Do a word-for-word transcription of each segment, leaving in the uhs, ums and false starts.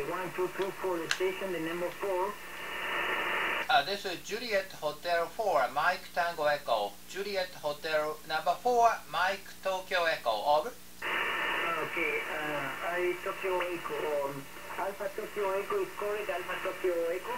one two two for the station, the number four. Uh, this is Juliet Hotel four, Mike Tango Echo. Juliet Hotel number four, Mike Tokyo Echo. Over. Okay, uh, I Tokyo Echo. Alpha Tokyo Echo is correct. Alpha Tokyo Echo.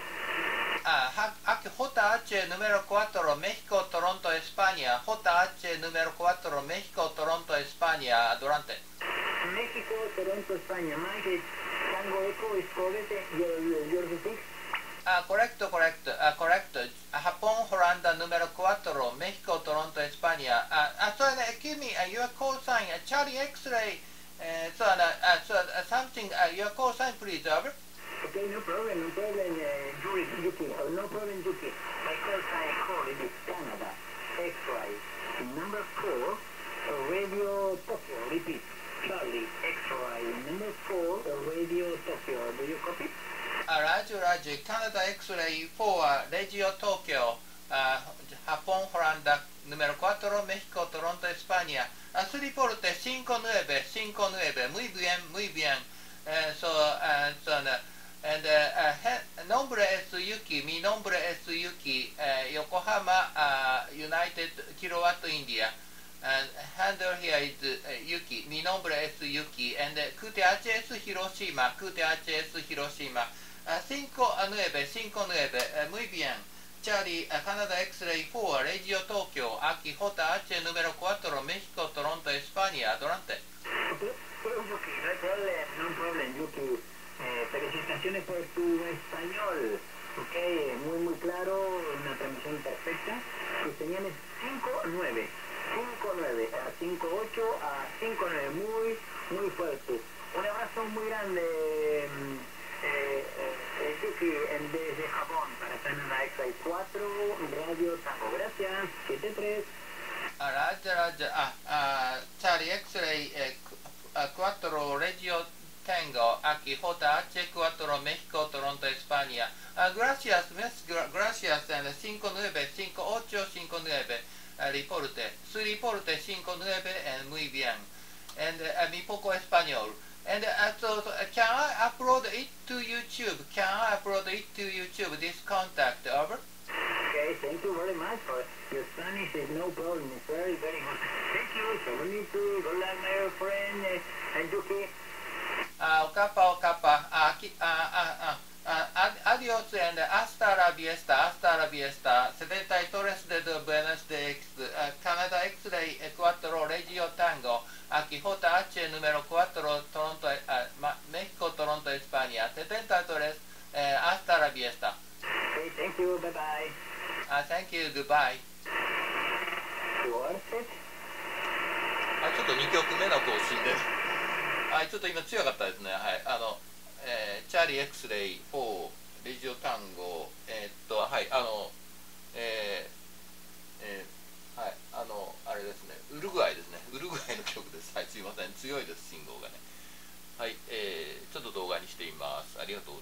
Ah, aquí J H número cuatro, México, Toronto, España. J H número cuatro, México, Toronto, España. Durante. México, Toronto, España. Mike, Tango Echo is correct. Your, your, your repeat. Ah, correcto, correcto, ah, correcto. Japón, Holanda, número cuatro, México, Toronto, España. Ah, ah so, uh, give me uh, your call sign, uh, Charlie X-ray. Uh, so, uh, uh, so uh, something, uh, your call sign, please, over. Okay, no problem, no problem, uh, Yuri, Yuki, uh, no problem, Yuki. My call sign call is Canada, X-ray. Number four, uh, Radio Tokyo, repeat. Charlie, X-ray. Number four, uh, Radio Tokyo. Do you copy? Roger, Roger. Canada X-ray four, Radio Tokyo, uh, Japón, Holanda, número cuatro, México, Toronto, España. Uh, su reporte cinco nueve, cinco nueve. Muy bien, muy bien. Uh, so, uh, so, uh, and uh, uh, nombre es Yuki. Mi nombre es Yuki. Uh, Yokohama, uh, United Kilowatt India. And handle here is uh, Yuki. Mi nombre es Yuki. And uh, Q T H S Hiroshima. Q T H S Hiroshima. cinco nueve, cinco nueve. Uh, muy bien. Charlie, uh, Canada X-ray four, Radio Tokyo. Aquí J H número cuatro, México, Toronto, España. Durante. Okay, Yuki, no hay problem, no problem, Yuki. Eh, felicitaciones por tu español. Ok, muy, muy claro, una transmisión perfecta. Tu señal es cinco nueve. cinco nueve, a cinco ocho, a cinco nueve, muy, muy fuerte. Un abrazo muy grande, eh, eh, Yuki, desde Japón, para Canadá X cuatro, Radio Tango. Gracias, siete tres. Roger, Roger. Ah, ah, Charlie X-ray eh, cuatro, Radio Tango, aquí J H cuatro, México, Toronto, España. Uh, gracias, gra gracias, and cinco nueve, cinco ocho, cinco nueve. Uh, reporte, su reporte cinco nueve, and muy bien. And uh, mi poco español. And uh, so, uh, can I upload it to YouTube? Can I upload it to YouTube, this contact, over? Okay, thank you very much for your Spanish. Is no problem. It's very, very good. Thank you. So we need to go like my friend uh, and Yuki. Ah, Okapa, Okapa. Ah, aquí, ah, ah, ah, ah, adiós and hasta la vista, hasta la vista. setenta y tres de Buenos Aires, Canada X-ray cuatro, Radio Tango. Aquí J H número cuatro, Toronto, uh, México, Toronto, España. setenta y tres, eh, hasta la vista. Okay, thank you. Bye bye. Ah, thank you. Goodbye. Worth it? あ、ちょっとにきょくめの更新です。はい、ちょっと今強かったですね。はい、あの、えー、チャーリー X-rayフォー、レジオ単語、えー、っと、はい、あの、えー、えー、はい、あの、あれですね、ウルグアイですね。ウルグアイの曲です。はい、すいません。強いです、信号がね。はい、えー、ちょっと動画にしています。ありがとうございます。